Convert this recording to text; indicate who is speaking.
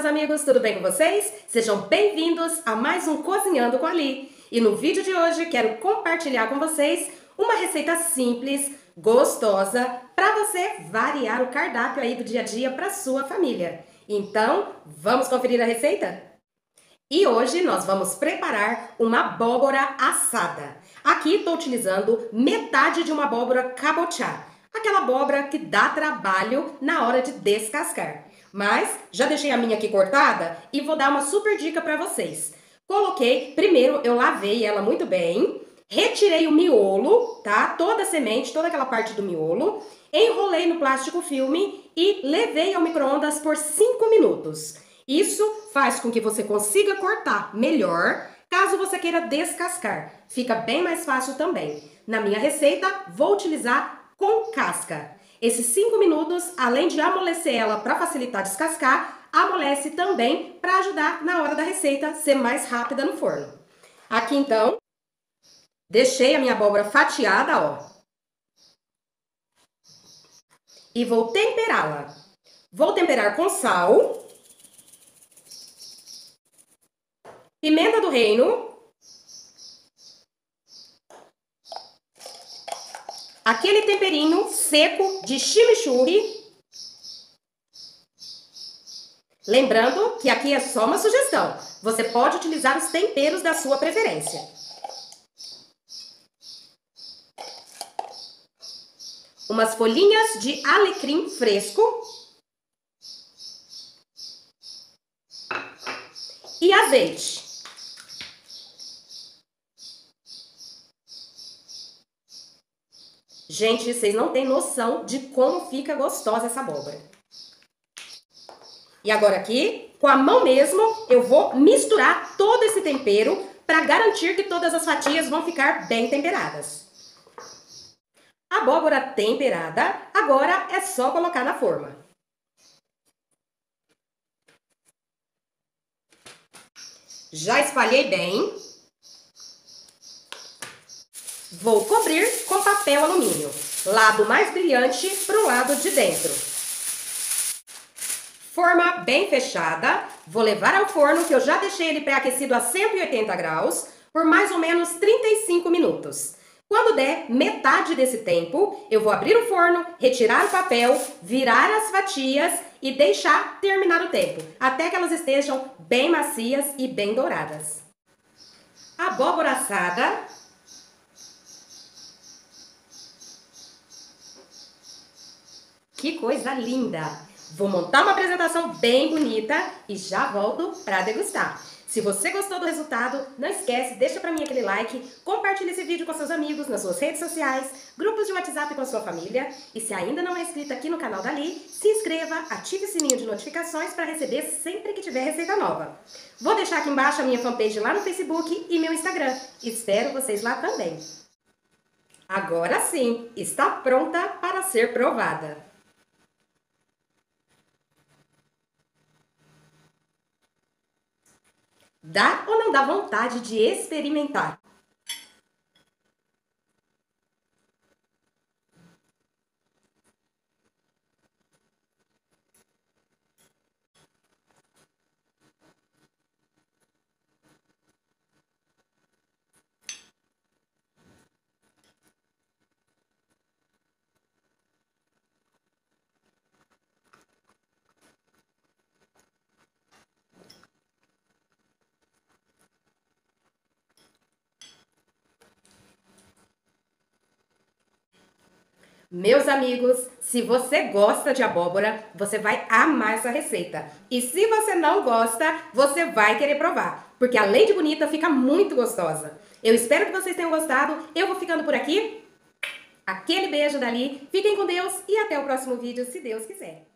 Speaker 1: meus amigos, tudo bem com vocês? Sejam bem-vindos a mais um Cozinhando com a Li. E no vídeo de hoje quero compartilhar com vocês uma receita simples, gostosa, para você variar o cardápio aí do dia a dia para sua família. Então, vamos conferir a receita? E hoje nós vamos preparar uma abóbora assada. Aqui estou utilizando metade de uma abóbora cabotiá, aquela abóbora que dá trabalho na hora de descascar. Mas já deixei a minha aqui cortada e vou dar uma super dica para vocês. Primeiro eu lavei ela muito bem, retirei o miolo, tá? Toda a semente, toda aquela parte do miolo, enrolei no plástico filme e levei ao micro-ondas por 5 minutos. Isso faz com que você consiga cortar melhor, caso você queira descascar. Fica bem mais fácil também. Na minha receita, vou utilizar com casca. Esses 5 minutos, além de amolecer ela para facilitar descascar, amolece também para ajudar na hora da receita ser mais rápida no forno. Aqui então, deixei a minha abóbora fatiada, ó. E vou temperá-la. Vou temperar com sal, pimenta do reino, aquele temperinho seco de chimichurri. Lembrando que aqui é só uma sugestão. Você pode utilizar os temperos da sua preferência. Umas folhinhas de alecrim fresco. E azeite. Gente, vocês não têm noção de como fica gostosa essa abóbora. E agora aqui, com a mão mesmo, eu vou misturar todo esse tempero para garantir que todas as fatias vão ficar bem temperadas. Abóbora temperada, agora é só colocar na forma. Já espalhei bem. Vou cobrir com papel alumínio, lado mais brilhante para o lado de dentro. Forma bem fechada, vou levar ao forno que eu já deixei ele pré-aquecido a 180 graus por mais ou menos 35 minutos. Quando der metade desse tempo, eu vou abrir o forno, retirar o papel, virar as fatias e deixar terminar o tempo, até que elas estejam bem macias e bem douradas. Abóbora assada. Que coisa linda! Vou montar uma apresentação bem bonita e já volto para degustar. Se você gostou do resultado, não esquece, deixa para mim aquele like, compartilhe esse vídeo com seus amigos, nas suas redes sociais, grupos de WhatsApp com a sua família. E se ainda não é inscrito aqui no canal da Li, se inscreva, ative o sininho de notificações para receber sempre que tiver receita nova. Vou deixar aqui embaixo a minha fanpage lá no Facebook e meu Instagram. Espero vocês lá também. Agora sim, está pronta para ser provada. Dá ou não dá vontade de experimentar? Meus amigos, se você gosta de abóbora, você vai amar essa receita. E se você não gosta, você vai querer provar, porque além de bonita, fica muito gostosa. Eu espero que vocês tenham gostado. Eu vou ficando por aqui. Aquele beijo dali. Fiquem com Deus e até o próximo vídeo, se Deus quiser.